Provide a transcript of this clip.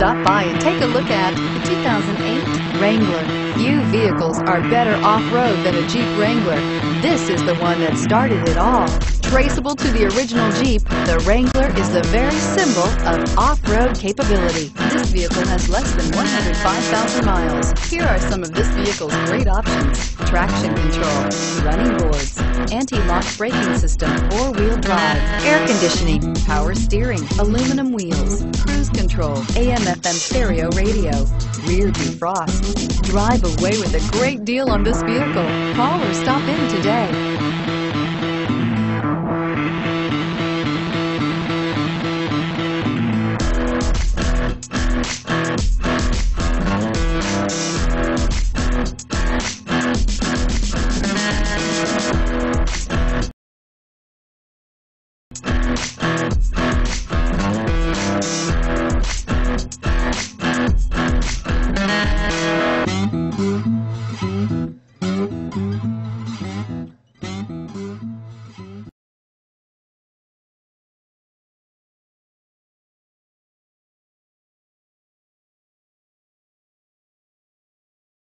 stop by and take a look at the 2008 Wrangler. Few vehicles are better off-road than a Jeep Wrangler. This is the one that started it all. Traceable to the original Jeep, the Wrangler is the very symbol of off-road capability. This vehicle has less than 105,000 miles. Here are some of this vehicle's great options: traction control, running boards, anti-lock braking system, four-wheel drive, air conditioning, power steering, aluminum wheels, cruise control, AM/FM stereo radio, rear defrost. Drive away with a great deal on this vehicle. Call or stop in today.